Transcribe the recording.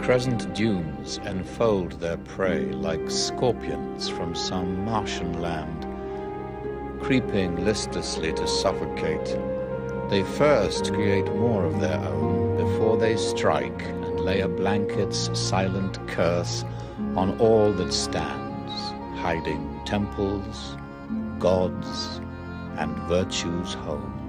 crescent dunes enfold their prey like scorpions from some Martian land, creeping listlessly to suffocate. They first create more of their own before they strike and lay a blanket's silent curse on all that stands, hiding temples, gods, and virtue's home.